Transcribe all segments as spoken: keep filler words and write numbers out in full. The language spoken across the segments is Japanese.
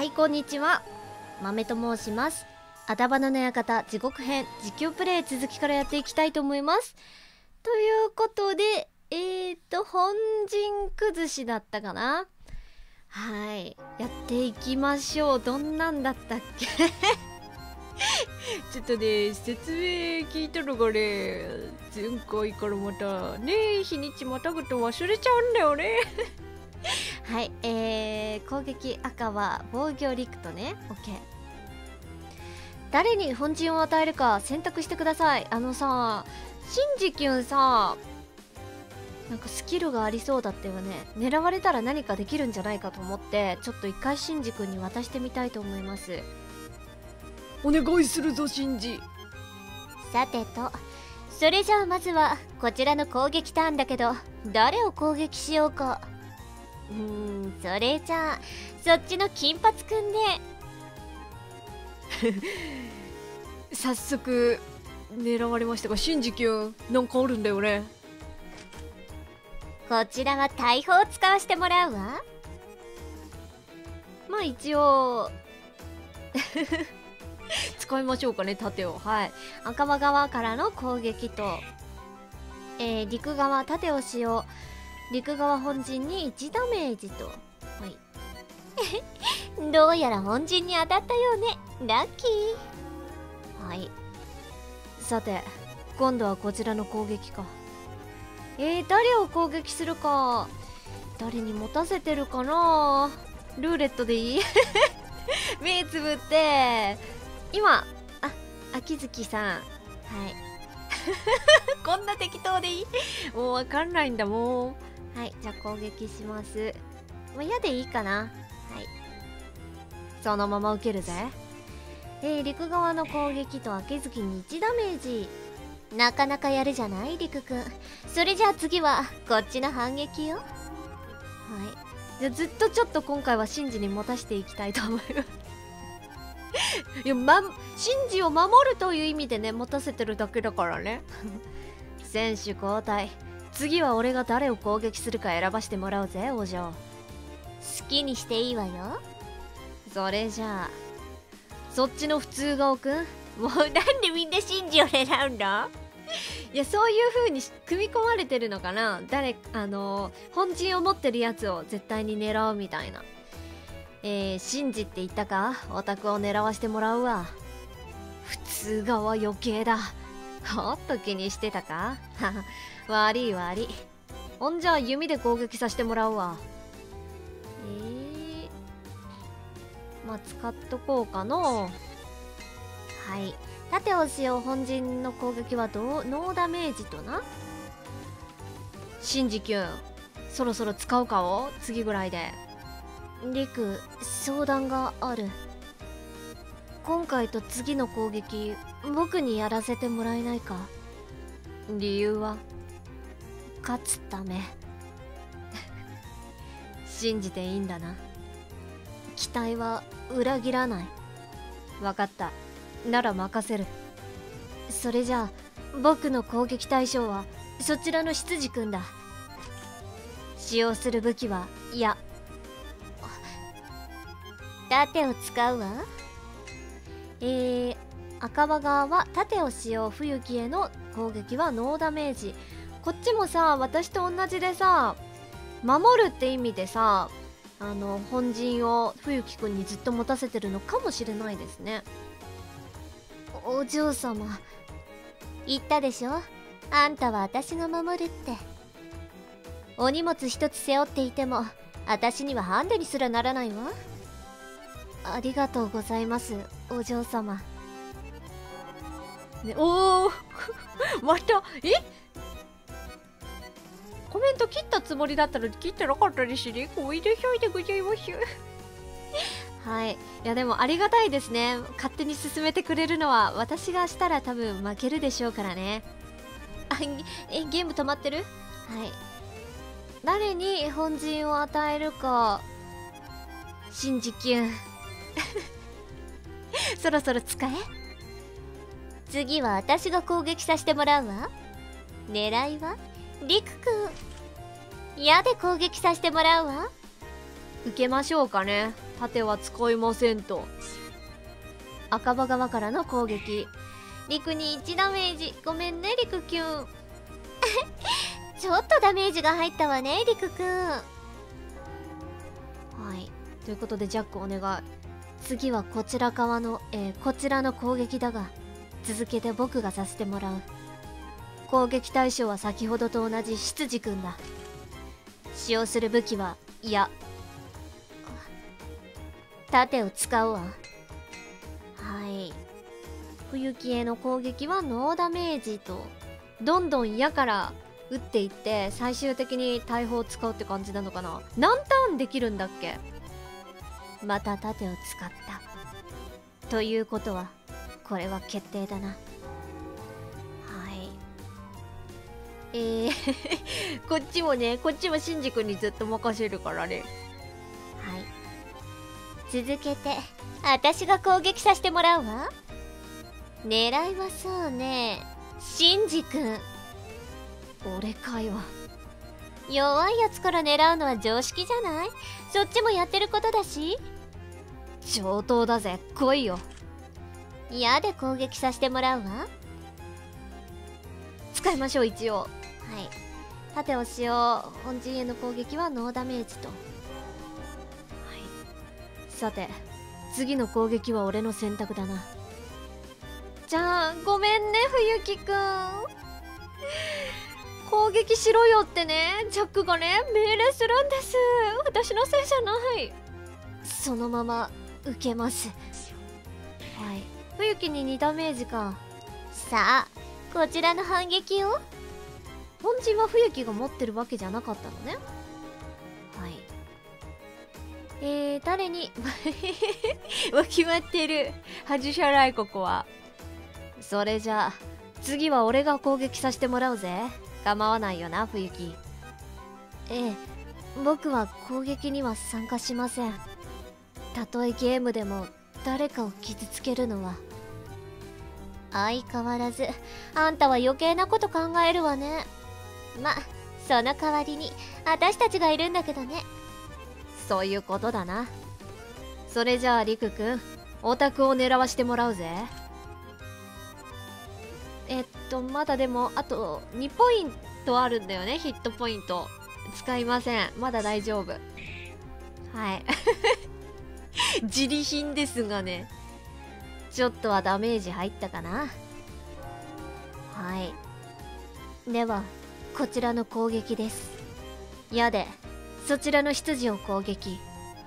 い、こんにちは。豆と申します。あたばの館地獄編実況プレイ続きからやっていきたいと思います。ということで、えーと、本陣崩しだったかな。はい。やっていきましょう。どんなんだったっけちょっとね、説明聞いたのがね、前回からまたね、日にちまたぐと忘れちゃうんだよね。はい、えー、攻撃赤は防御陸とね、OK。誰に本陣を与えるか選択してください。あのさ、シンジキュンさ、なんかスキルがありそうだったよね。狙われたら何かできるんじゃないかと思って、ちょっと一回シンジ君に渡してみたいと思います。お願いするぞ、シンジ。 さてと、それじゃあまずはこちらの攻撃ターンだけど、誰を攻撃しようか。うーん、それじゃあそっちの金髪くんで。 早速狙われましたが、シンジ君なんかあるんだよね。 こちらは大砲を使わせてもらうわ。 まあ一応使いましょうかね、盾を。はい。赤羽側からの攻撃と、えー、陸側盾を使用。陸側本陣にいちダメージと。はい。 どうやら本陣に当たったようね。ラッキー。 はい。さて、今度はこちらの攻撃か。えー、誰を攻撃するか。誰に持たせてるかな。ルーレットでいい目つぶって、今、あ、秋月さん。はい。こんな適当でいいもうわかんないんだもん。はい、じゃあ攻撃します。まあ、矢でいいかな。はい。そのまま受けるぜ。えー、陸側の攻撃と秋月にいちダメージ。 なかなかやるじゃない、陸くん。それじゃあ次はこっちの反撃よ。はい。 じゃあずっとちょっと今回はシンジに持たしていきたいと思いますいや、ま、シンジを守るという意味でね、持たせてるだけだからね選手交代。次は俺が誰を攻撃するか選ばしてもらうぜ、お嬢。 好きにしていいわよ。 それじゃあそっちの普通顔くん、 もうなんでみんなシンジを狙うんだ。 いや、そういう風に組み込まれてるのかな。誰、あのー、本陣を持ってるやつを絶対に狙うみたいな。えー、シンジって言ったか。オタクを狙わしてもらうわ。普通側余計だ。ほっと気にしてたか悪い悪い。ほんじゃあ弓で攻撃させてもらうわ。えー、まあ使っとこうかの。はい。盾を使用。本陣の攻撃はどうノーダメージとな。シンジキュン、そろそろ使うかを次ぐらいで。リク、相談がある。今回と次の攻撃、僕にやらせてもらえないか。理由は勝つため信じていいんだな。期待は裏切らない。わかった。なら任せる。それじゃあ僕の攻撃対象はそちらの執事くんだ。使用する武器は、いや、 盾を使うわ。 えー、赤羽側は盾を使用。冬木への攻撃はノーダメージ。こっちもさ、私と同じでさ、守るって意味でさ、あの本陣を冬木くんにずっと持たせてるのかもしれないですね。 お嬢様、言ったでしょ、あんたは私が守るって。お荷物一つ背負っていても私にはハンデにすらならないわ。 ありがとうございます、お嬢様。ね、おおまた、えコメント切ったつもりだったのに切ってなかったですね。おいでしょいでございますはい。いやでもありがたいですね。勝手に進めてくれるのは。私がしたら多分負けるでしょうからね。あ、え、ゲーム止まってる？はい。誰に本陣を与えるか。シンジキュンそろそろ使え。 次は私が攻撃させてもらうわ。狙いはリクくん。矢で攻撃させてもらうわ。 受けましょうかね。盾は使いませんと。赤羽側からの攻撃。リクにいちダメージ。ごめんねリクキュン。 ちょっとダメージが入ったわねリクくん。 はい、ということでジャックお願い。次はこちら側の、えー、こちらの攻撃だが、続けて僕がさせてもらう。攻撃対象は先ほどと同じ執事くんだ。使用する武器は、いや盾を使うわ。 はい、冬木への攻撃はノーダメージと、どんどん矢から打っていって最終的に大砲を使うって感じなのかな。何ターンできるんだっけ。 また盾を使ったということはこれは決定だな。はいえーこっちもね、こっちもシンジ君にずっと任せるからね。 はい、続けて私が攻撃させてもらうわ。狙いはそうね、シンジ君。 俺かよ。 弱いやつから狙うのは常識じゃない？そっちもやってることだし。 上等だぜ、来いよ。 矢で攻撃させてもらうわ。 使いましょう一応。 はい、 盾を使用。本陣への攻撃はノーダメージと。はい、さて次の攻撃は俺の選択だな。じゃあごめんね冬木くん。攻撃しろよってね、ジャックがね命令するんです。私のせいじゃない。 そのまま受けます。 はい、冬木ににダメージか。 さあこちらの反撃を。 本陣は冬木が持ってるわけじゃなかったのね。はい、えー、誰にわ決まってる。恥じゃないここは。それじゃあ次は俺が攻撃させてもらうぜ。構わないよな冬木。 ええ、僕は攻撃には参加しません。たとえゲームでも誰かを傷つけるのは。相変わらずあんたは余計なこと考えるわね。ま、その代わりに私たちがいるんだけどね。 そういうことだな。それじゃあリクくん、オタクを狙わしてもらうぜ。えっとまだでもあとにポイントあるんだよね。ヒットポイント使いません。まだ大丈夫。はい自利品ですがね、ちょっとはダメージ入ったかな。 はい、ではこちらの攻撃です。 矢でそちらの執事を攻撃。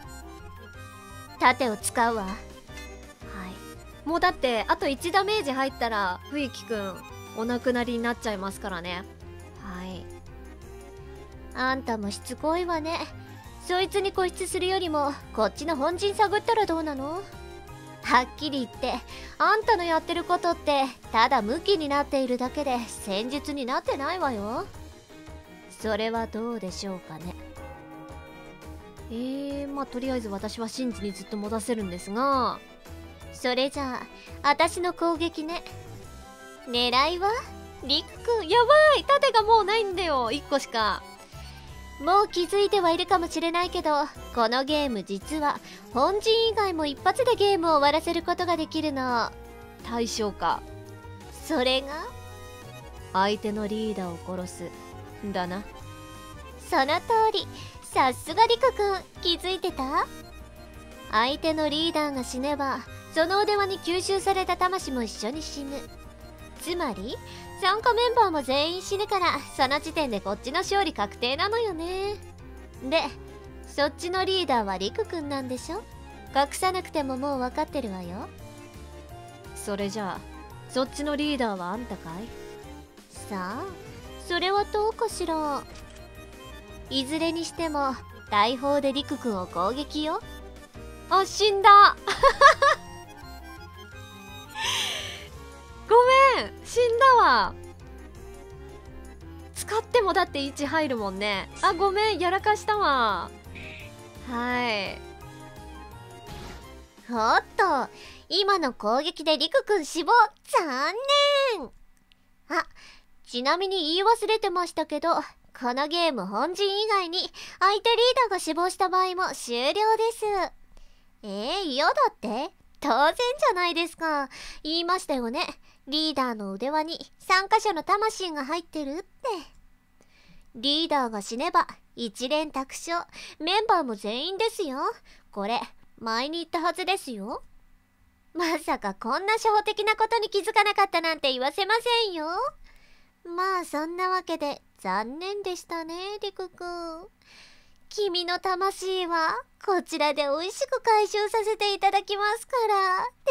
盾を使うわ。 もうだってあといちダメージ入ったら冬木くんお亡くなりになっちゃいますからね。はい、 あんたもしつこいわね。そいつに固執するよりもこっちの本陣探ったらどうなの？はっきり言ってあんたのやってることってただムキになっているだけで戦術になってないわよ。それはどうでしょうかね。 えー、まあとりあえず私はシンジにずっと持たせるんですが、 それじゃあ私の攻撃ね。狙いはリクくん、やばい、盾がもうないんだよ、いっこしか。 もう気づいてはいるかもしれないけど、このゲーム実は本陣以外も一発でゲームを終わらせることができるの。 対象か。 それが相手のリーダーを殺すんだな。 その通り。さすがリクくん、気づいてた？相手のリーダーが死ねばその腕輪に吸収された魂も一緒に死ぬ。つまり参加メンバーも全員死ぬから、その時点でこっちの勝利確定なのよね。で、そっちのリーダーはリクくんなんでしょ？隠さなくてももう分かってるわよ。 それじゃあそっちのリーダーはあんたかい？ さあ、それはどうかしら。いずれにしても大砲でリクくんを攻撃よ。 あ、死んだごめん、死んだわ。使ってもだっていち入るもんね。あ、ごめん、やらかしたわ。はい。 おっと、今の攻撃でリクくん死亡。残念。あ、ちなみに言い忘れてましたけど、 このゲーム本陣以外に相手リーダーが死亡した場合も終了です。えー、嫌だって？当然じゃないですか。言いましたよね。リーダーの腕輪に参加者の魂が入ってるって。リーダーが死ねば一連卓勝、メンバーも全員ですよ。これ前に言ったはずですよ。まさかこんな初歩的なことに気づかなかったなんて言わせませんよ。まあそんなわけで残念でしたね、リクくん。君の魂はこちらで美味しく回収させていただきますから。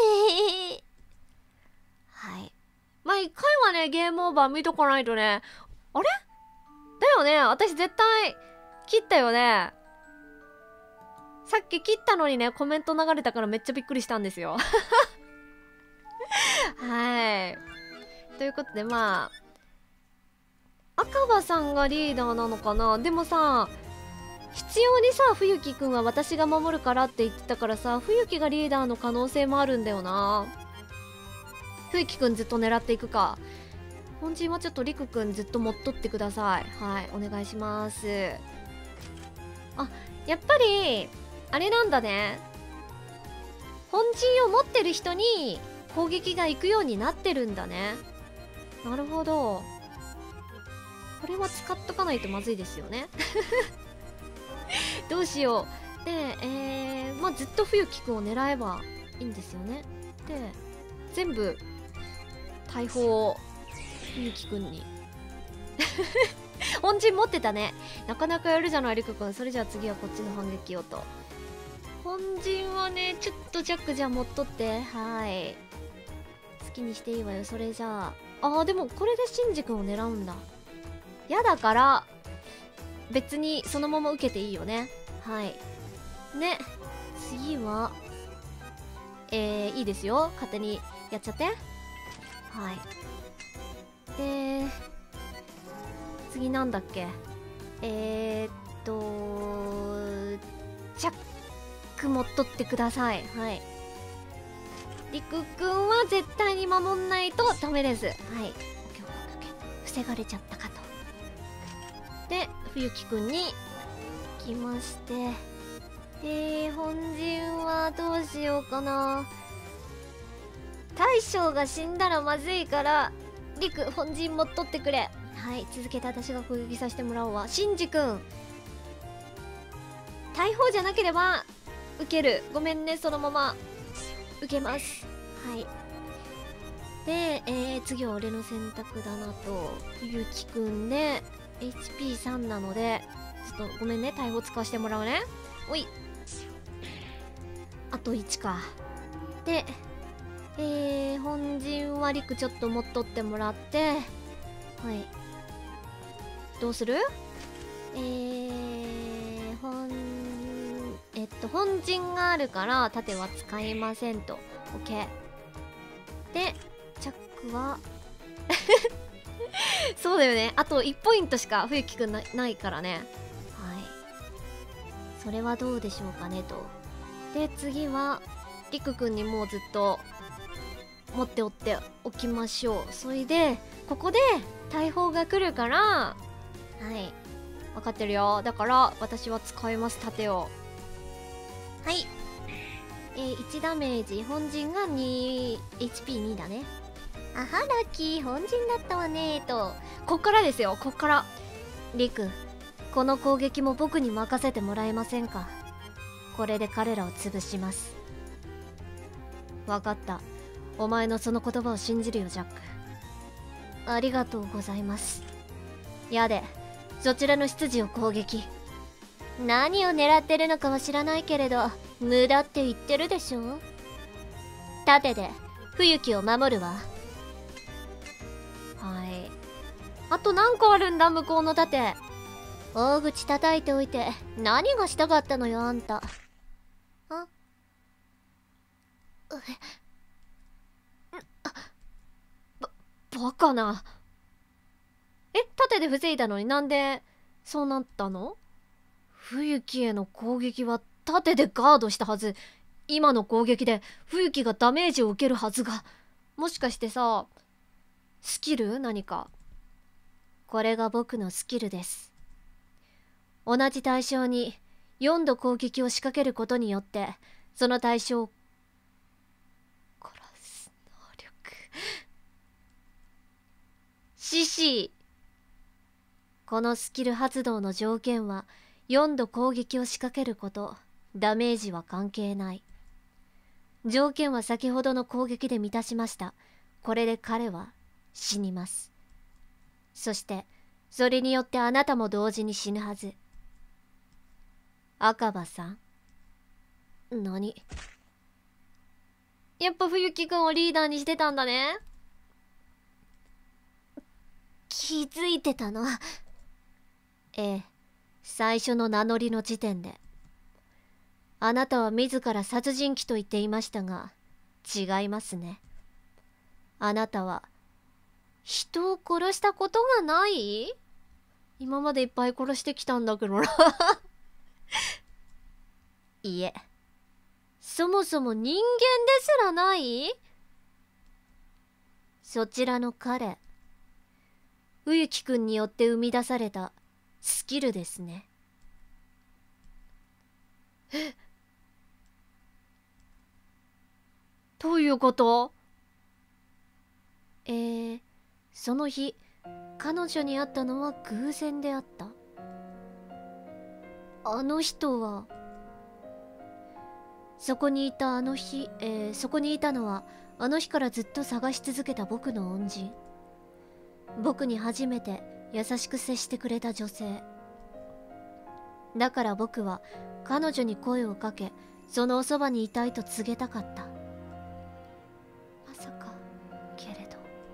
はい。まあ一回はね、ゲームオーバー見とかないとね。あれだよね、私絶対切ったよね。さっき切ったのにね、コメント流れたからめっちゃびっくりしたんですよ。はい。ということで、まあ赤羽さんがリーダーなのかな。でもさ、必要にさ、冬木くんは私が守るからって言ってたからさ、冬木がリーダーの可能性もあるんだよな。冬木くんずっと狙っていくか。本陣はちょっとりくくんずっと持っとってください。はい、お願いします。あ、やっぱりあれなんだね。本陣を持ってる人に攻撃が行くようになってるんだね。なるほど。これは使っとかないとまずいですよね。どうしよう。で、えー、まあずっと冬木くんを狙えばいいんですよね。で、全部大砲を冬木くんに。本陣持ってたね。なかなかやるじゃない、りくくん。それじゃあ次はこっちの反撃をと。本陣はね、ちょっと弱じゃ持っとって。はい。好きにしていいわよ。それじゃあ。あー、でもこれでシンジ君を狙うんだ。やだから、別にそのまま受けていいよね。はい。ね。次は、えー、いいですよ。勝手にやっちゃって。はい。で、次なんだっけ。えー、っと、チャック持っとってください。はい。りくくんは絶対に守んないとダメです。はい。オッケーオッケーオッケー。防がれちゃったかと。で、冬木くんに来まして。で、本陣はどうしようかな。大将が死んだらまずいから、りく、本陣持っとってくれ。はい、続けて私が攻撃させてもらおうわ。シンジくん。大砲じゃなければ、受ける。ごめんね、そのまま。受けます。はい。で、えー、次は俺の選択だなと。ゆきくんで、エイチピーさん なので、ちょっとごめんね、大砲使わせてもらうね。おい。あといちか。で、えー、本陣はりくちょっと持っとってもらって、はい。どうする？えー、本、えっと、本陣があるから、盾は使いませんと。OK。で、チャックは、そうだよね。あといちポイントしか冬木くんな、ないからね。はい。それはどうでしょうかねと。で、次は、りくくんにもうずっと、持っておっておきましょう。それで、ここで、大砲が来るから、はい。分かってるよ。だから、私は使います、盾を。はい。えー、いちダメージ。本陣がに、エイチピーに だね。あは、ラッキー。本陣だったわねーと。こっからですよ、こっから。りく、この攻撃も僕に任せてもらえませんか。これで彼らを潰します。分かった。お前のその言葉を信じるよ、ジャック。ありがとうございます。やで、そちらの執事を攻撃。何を狙ってるのかは知らないけれど、無駄って言ってるでしょ。盾で冬木を守るわ。はい。あと何個あるんだ、向こうの盾。大口叩いておいて何がしたかったのよ、あんた。あば、バカな。え、盾で防いだのになんでそうなったの？冬木への攻撃は盾でガードしたはず。今の攻撃で冬木がダメージを受けるはずが。もしかしてさ、スキル？何か。これが僕のスキルです。 同じ対象によんど攻撃を仕掛けることによってその対象を殺す能力。獅子。このスキル発動の条件はよんど攻撃を仕掛けること。ダメージは関係ない。条件は先ほどの攻撃で満たしました。これで彼は死にます。そしてそれによってあなたも同時に死ぬはず。赤羽さん。何？やっぱ冬木くんをリーダーにしてたんだね。 気づいてたの？ ええ、最初の名乗りの時点で。あなたは自ら殺人鬼と言っていましたが、違いますね。あなたは人を殺したことがない？今までいっぱい殺してきたんだけどな。いえ、そもそも人間ですらない？そちらの彼、冬木くんによって生み出されたスキルですね。え？どういうこと？えー、その日彼女に会ったのは偶然であった。あの人はそこにいたあの日、えー、そこにいたのはあの日からずっと探し続けた僕の恩人。僕に初めて優しく接してくれた女性だから、僕は彼女に声をかけそのおそばにいたいと告げたかった。まさかけれど。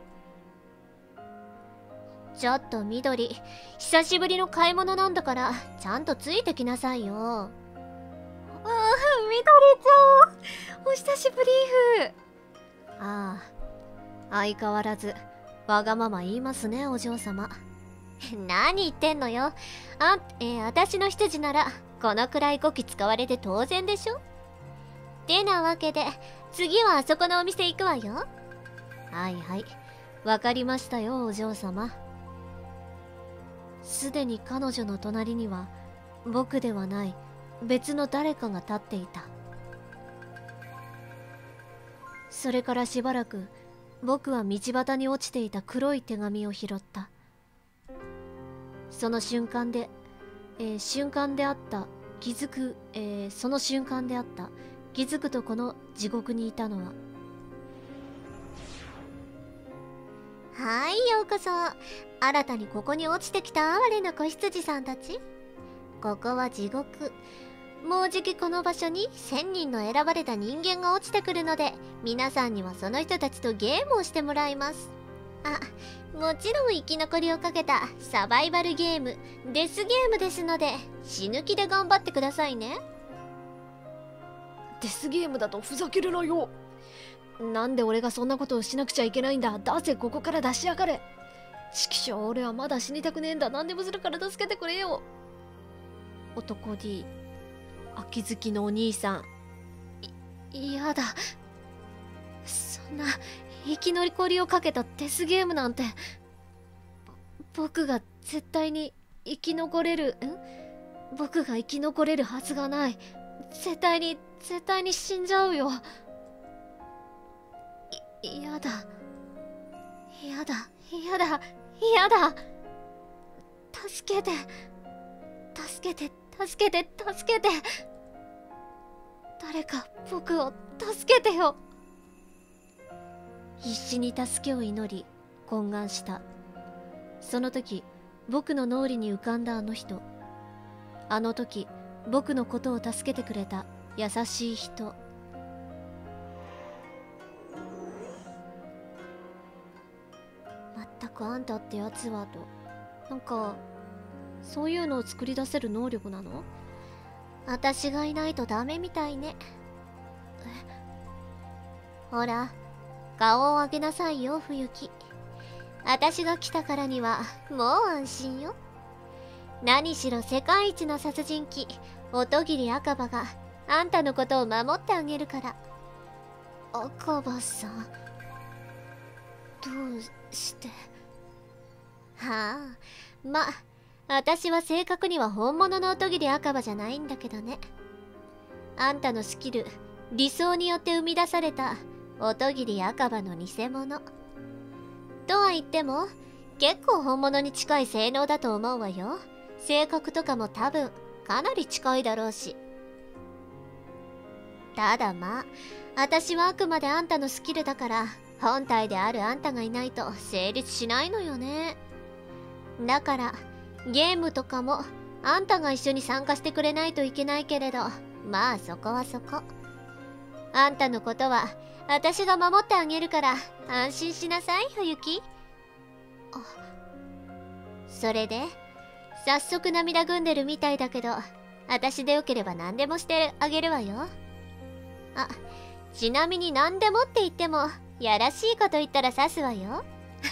ちょっと緑、久しぶりの買い物なんだからちゃんとついてきなさいよ。ああ、緑ちゃんお久しぶりー。ああ、相変わらずわがまま言いますね、お嬢様。 何言ってんのよ。あ、えー、私の執事ならこのくらい語気使われて当然でしょ。てなわけで次はあそこのお店行くわよ。 はいはい、わかりましたよ、お嬢様。すでに彼女の隣には僕ではない別の誰かが立っていた。それからしばらく僕は道端に落ちていた黒い手紙を拾った。その瞬間で、えー、瞬間であった気づく、えー、その瞬間であった気づくとこの地獄にいたのは。 はい、ようこそ。新たにここに落ちてきた哀れな子羊さんたち。ここは地獄。もうじきこの場所にせんにんの選ばれた人間が落ちてくるので、皆さんにはその人たちとゲームをしてもらいます。あ、もちろん生き残りをかけたサバイバルゲーム、デスゲームですので、死ぬ気で頑張ってくださいね。 デスゲームだとふざけるなよ。なんで俺がそんなことをしなくちゃいけないんだ。だぜ、ここから出しやがれ。畜生、俺はまだ死にたくねえんだ。何でもするから助けてくれよ。男 D、 秋月のお兄さん。い、やだ。そんな生き残りをかけたデスゲームなんて、僕が絶対に生き残れるん僕が生き残れるはずがない。絶対に絶対に死んじゃうよ。い、やだやだやだやだ。助けて助けて助けて助けて。誰か僕を助けてよ。必死に助けを祈り懇願した。その時僕の脳裏に浮かんだあの人。あの時僕のことを助けてくれた優しい人。まったくあんたってやつはと。なんかそういうのを作り出せる能力なの？ 私がいないとダメみたいね。ほら、顔を上げなさいよ、冬木。私が来たからにはもう安心よ。何しろ世界一の殺人鬼音切赤羽があんたのことを守ってあげるから。赤羽さん、どうして？はあ、ま、 私は正確には本物の音切り赤羽じゃないんだけどね。あんたのスキル、理想によって生み出された音切り赤羽の偽物。とは言っても、結構本物に近い性能だと思うわよ。性格とかも多分、かなり近いだろうし。ただまあ、私はあくまであんたのスキルだから、本体であるあんたがいないと成立しないのよね。だから、ゲームとかも、あんたが一緒に参加してくれないといけないけれど、まあそこはそこ。あんたのことは、私が守ってあげるから、安心しなさい、冬木。あ、それで、早速涙ぐんでるみたいだけど、私でよければ何でもしてあげるわよ。あ、ちなみに何でもって言っても、やらしいこと言ったら刺すわよ。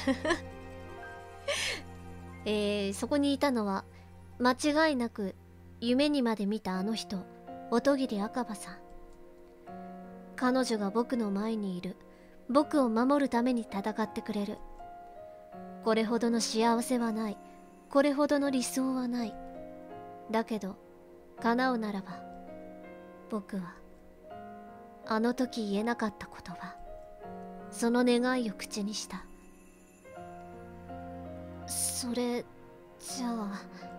えー、そこにいたのは、間違いなく、夢にまで見たあの人、音切赤羽さん。彼女が僕の前にいる。僕を守るために戦ってくれる。これほどの幸せはない。これほどの理想はない。だけど、叶うならば、僕は、あの時言えなかった言葉、その願いを口にした。それ、じゃあ、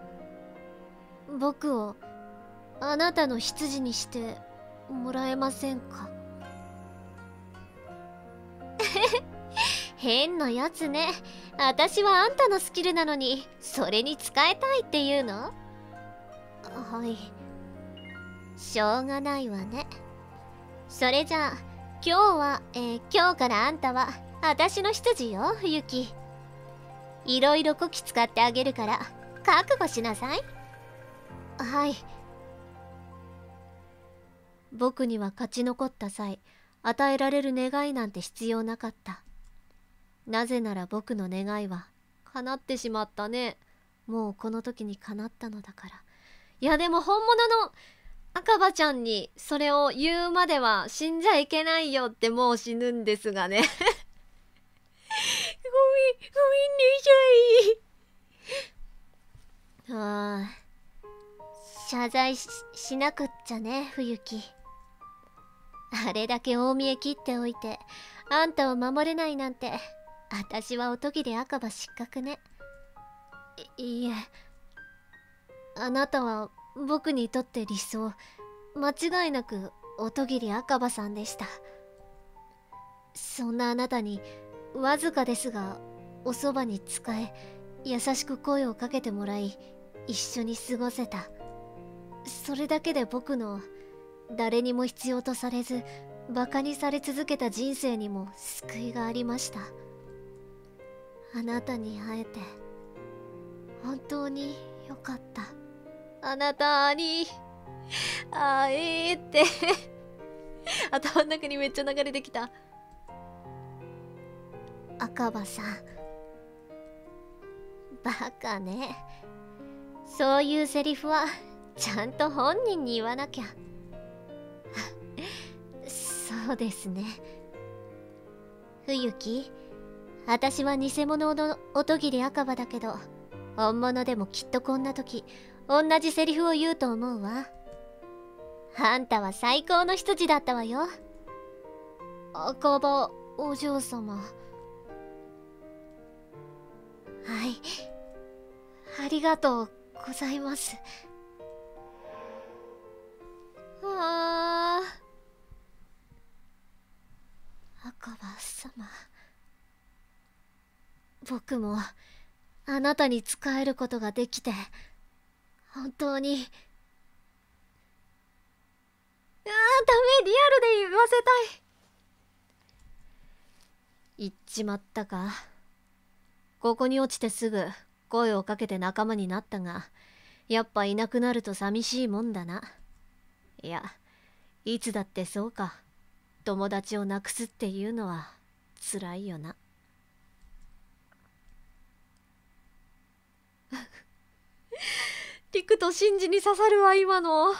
僕を、あなたの執事にしてもらえませんか？ 変なやつね。私はあんたのスキルなのに、それに使えたいっていうの？ はい。 しょうがないわね。それじゃあ、今日は、えー、今日からあんたは、私の執事よ、ゆき。いろいろこき使ってあげるから、覚悟しなさい。 はい。僕には勝ち残った際、与えられる願いなんて必要なかった。なぜなら僕の願いは叶ってしまったね。もうこの時に叶ったのだから。いやでも本物の赤羽ちゃんにそれを言うまでは死んじゃいけないよってもう死ぬんですがね。ごめん、ごめんなさい。ああ、謝罪 し, しなくっちゃね、冬木。あれだけ大見え切っておいて、あんたを守れないなんて、私は音切り赤羽失格ね。 いいえ、あなたは僕にとって理想、間違いなく音切り赤羽さんでした。そんなあなたにわずかですがおそばに仕え、優しく声をかけてもらい、一緒に過ごせた。それだけで僕の誰にも必要とされずバカにされ続けた人生にも救いがありました。あなたに会えて本当によかった。あなたに会えて頭の中にめっちゃ流れてきた。 赤羽さん、バカね。そういうセリフはちゃんと本人に言わなきゃ。 そうですね。 冬木、私は偽物の音切り赤羽だけど、本物でもきっとこんな時同じセリフを言うと思うわ。あんたは最高の執事だったわよ。 赤羽お嬢様。はい、ありがとうございます。ああ、赤羽様、僕もあなたに仕えることができて本当に。あー、ダメ、リアルで言わせたい。言っちまったか。ここに落ちてすぐ声をかけて仲間になったが、やっぱいなくなると寂しいもんだな。いや、いつだってそうか。友達をなくすっていうのは辛いよな。リクとシンジに刺さるわ今の。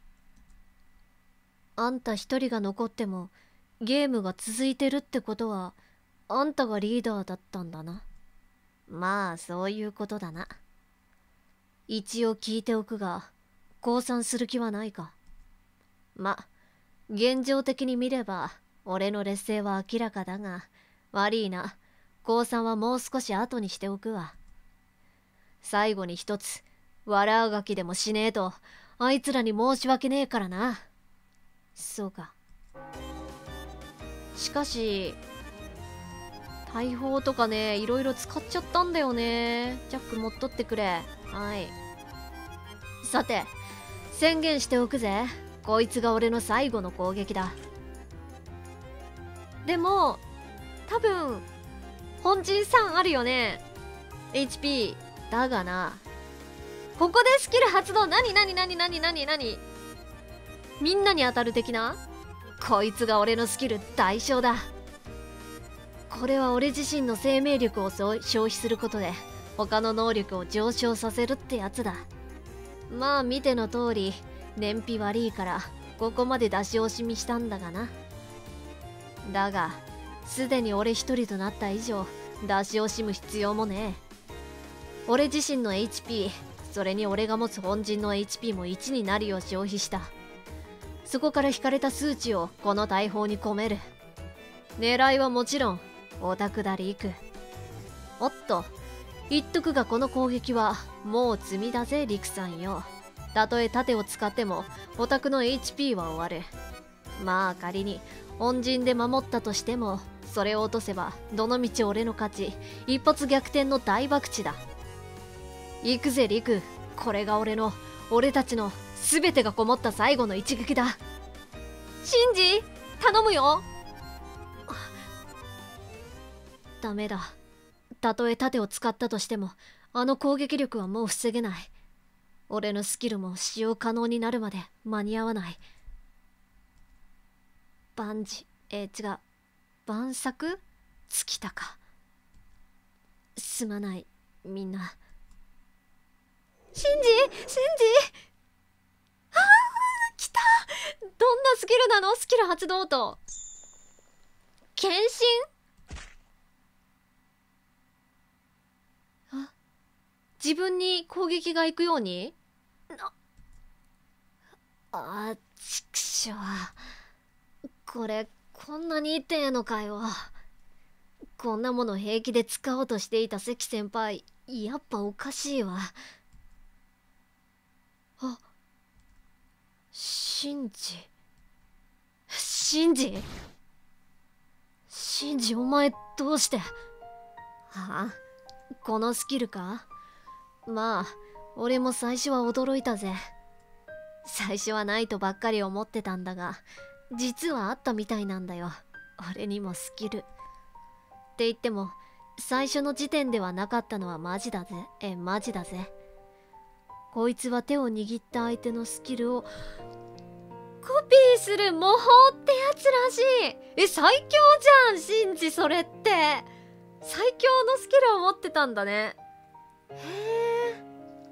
あんた一人が残ってもゲームが続いてるってことはあんたがリーダーだったんだな。まあそういうことだな。 一応聞いておくが、降参する気はないか。ま、現状的に見れば俺の劣勢は明らかだが、悪いな、降参はもう少し後にしておくわ。最後に一つ、悪あがきでもしねえとあいつらに申し訳ねえからな。そうか。しかし大砲とかね、いろいろ使っちゃったんだよね。ジャック持っとってくれ。はい。さて、宣言しておくぜ。こいつが俺の最後の攻撃だ。でも多分本陣さんあるよね、 エイチピー だがな。ここでスキル発動。何何何何何何みんなに当たる的な。こいつが俺のスキル代償だ。これは俺自身の生命力を消費することで他の能力を上昇させるってやつだ。まあ見ての通り燃費悪いからここまで出し惜しみしたんだがな。だがすでに俺一人となった以上出し惜しむ必要もねえ。俺自身の エイチピー、 それに俺が持つ本陣の エイチピー もいちになるよう消費した。そこから引かれた数値をこの大砲に込める。狙いはもちろんオタクだリク。おっと言っとくが、この攻撃はもう積みだぜリクさんよ。たとえ盾を使ってもオタクの エイチピー は終わる。まあ仮に本陣で守ったとしてもそれを落とせばどのみち俺の勝ち。一発逆転の大博打だ。行くぜリク、これが俺の俺たちの全てがこもった最後の一撃だ。シンジ頼むよ。ダメだ。たとえ盾を使ったとしてもあの攻撃力はもう防げない。俺のスキルも使用可能になるまで間に合わない。万事えー、違う万策尽きたか。すまないみんな。シンジシンジあー来た。どんなスキルなの？スキル発動と献身。あ、自分に攻撃が行くように。あ、ちくしょう。これこんなに痛えのかよ。こんなもの平気で使おうとしていた関先輩、やっぱおかしいわ。あ、シンジシンジシンジお前どうして。はあ、このスキルか。まあ俺も最初は驚いたぜ。最初はないとばっかり思ってたんだが、実はあったみたいなんだよ、俺にもスキル。って言っても最初の時点ではなかったのはマジだぜ。えマジだぜ。こいつは手を握った相手のスキルをコピーする模倣ってやつらしい。え最強じゃんシンジ。それって最強のスキルを持ってたんだね。へえ。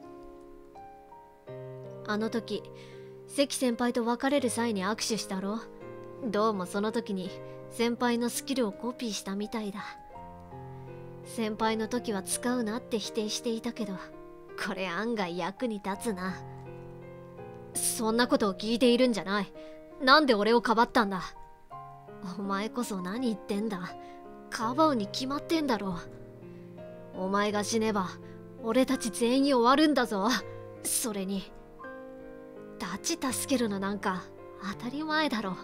あの時関先輩と別れる際に握手したろ。どうもその時に先輩のスキルをコピーしたみたいだ。先輩の時は使うなって否定していたけど、これ案外役に立つな。そんなことを聞いているんじゃない。なんで俺をかばったんだ。お前こそ何言ってんだ。かばうに決まってんだろ。お前が死ねば俺たち全員終わるんだぞ。それにダチ助けるのなんか当たり前だろ。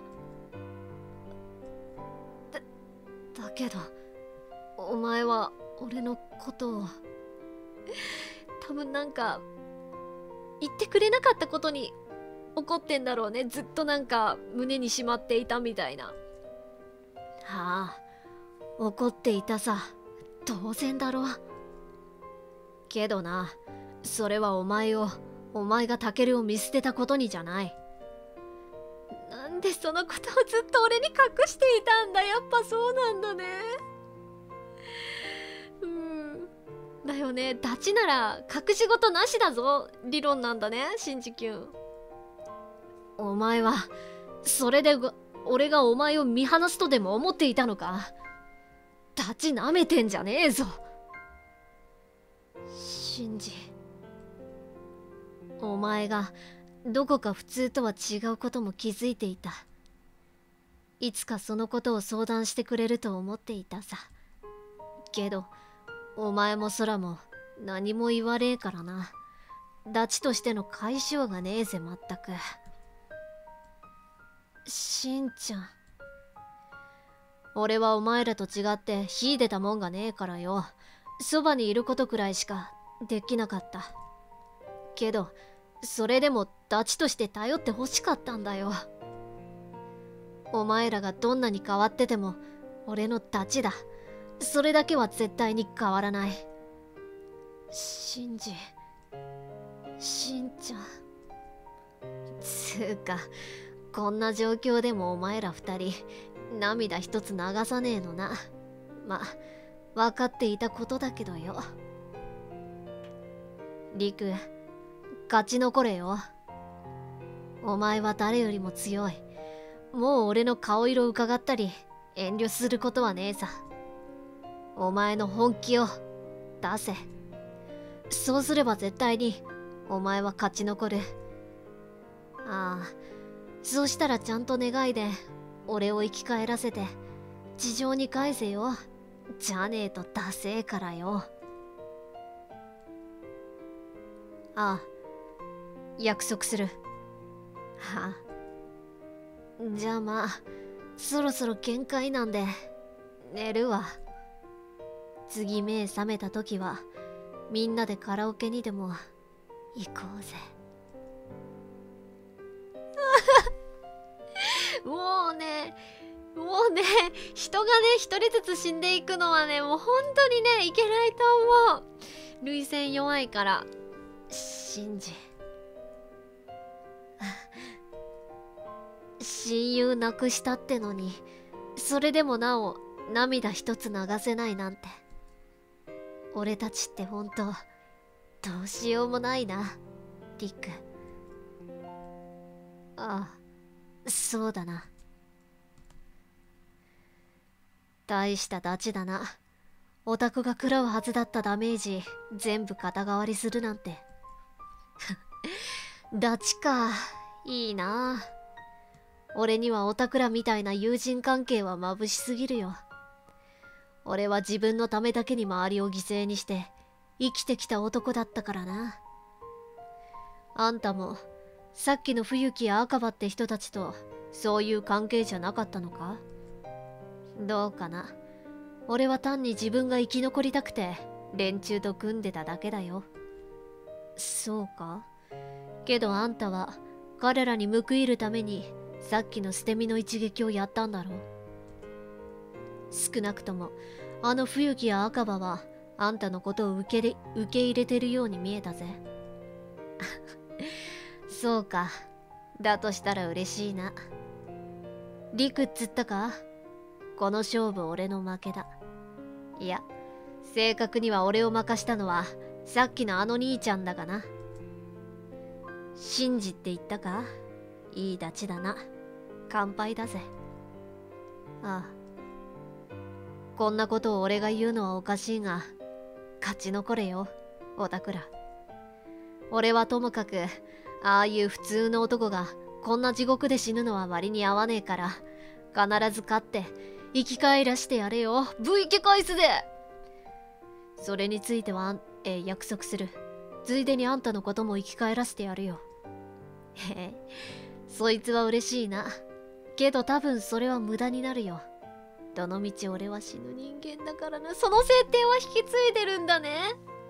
だ、だけどお前は俺のことを多分なんか言ってくれなかったことに怒ってんだろうね。ずっとなんか胸にしまっていたみたいな。はあ、怒っていたさ。当然だろ。けどな、それはお前をお前がタケルを見捨てたことにじゃない。なんでそのことをずっと俺に隠していたんだ。やっぱそうなんだね。うんだよね。ダチなら隠し事なしだぞ理論なんだねシンジキュン。お前はそれで俺がお前を見放すとでも思っていたのか。ダチなめてんじゃねえぞシンジ。 お前がどこか普通とは違うことも気づいていた。いつかそのことを相談してくれると思っていたさ。けどお前も空も何も言われえからな。ダチとしての解消がねえぜ、まったく。しんちゃん、俺はお前らと違って秀でたもんがねえからよ。そばにいることくらいしかできなかった。けどそれでもダチとして頼ってほしかったんだよ。お前らがどんなに変わってても俺のダチだ。それだけは絶対に変わらない。シンジ、しんちゃん。つうかこんな状況でもお前ら二人涙一つ流さねえのな。ま、分かっていたことだけどよ。リク、勝ち残れよ。お前は誰よりも強い。もう俺の顔色伺ったり遠慮することはねえさ。お前の本気を出せ。そうすれば絶対にお前は勝ち残る。ああ、そうしたらちゃんと願いで俺を生き返らせて地上に返せよ。じゃねえとダセえからよ。ああ、約束する。はあ、じゃあまあそろそろ限界なんで寝るわ。次目覚めた時はみんなでカラオケにでも行こうぜ。もうね、もうね、人がね一人ずつ死んでいくのはね、もう本当にねいけないと思う。涙腺弱いから。シンジ、親友亡くしたってのにそれでもなお涙一つ流せないなんて。俺たちって本当どうしようもないな、リク。ああ、そうだな。大したダチだな。オタクが食らうはずだったダメージ全部肩代わりするなんて。ダチか、いいな。俺にはオタクらみたいな友人関係は眩しすぎるよ。俺は自分のためだけに周りを犠牲にして生きてきた男だったからな。あんたもさっきの冬木や赤羽って人たちとそういう関係じゃなかったのか？どうかな。俺は単に自分が生き残りたくて連中と組んでただけだよ。そうか。けどあんたは彼らに報いるためにさっきの捨て身の一撃をやったんだろう。少なくともあの冬木や赤羽はあんたのことを受けれ受け入れてるように見えたぜ。そうか。だとしたら嬉しいな。リクっつったか？この勝負俺の負けだ。いや、正確には俺を任したのはさっきのあの兄ちゃんだがな。シンジって言ったか？いいダチだな。乾杯だぜ。ああ。こんなことを俺が言うのはおかしいが、勝ち残れよ、オタクら。俺はともかく、ああいう普通の男がこんな地獄で死ぬのは割に合わねえから、必ず勝って生き返らしてやれよ。ブイケ返すで。それについては、えー、約束する。ついでにあんたのことも生き返らせてやるよ。へへ、そいつは嬉しいな。けど多分それは無駄になるよ。どのみち俺は死ぬ人間だからな。その設定は引き継いでるんだね。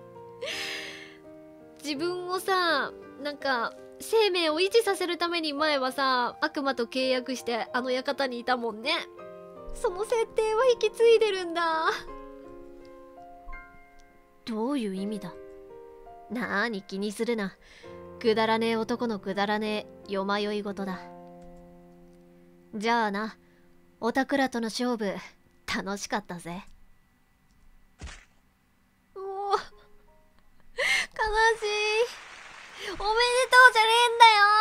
自分をさ、なんか生命を維持させるために前はさ、悪魔と契約してあの館にいたもんね。その設定は引き継いでるんだ。どういう意味だ？なーに気にするな。くだらねえ男のくだらねえよまよい事だ。じゃあな、オタクらとの勝負楽しかったぜ。もう悲しい。おめでとうじゃねえんだよ。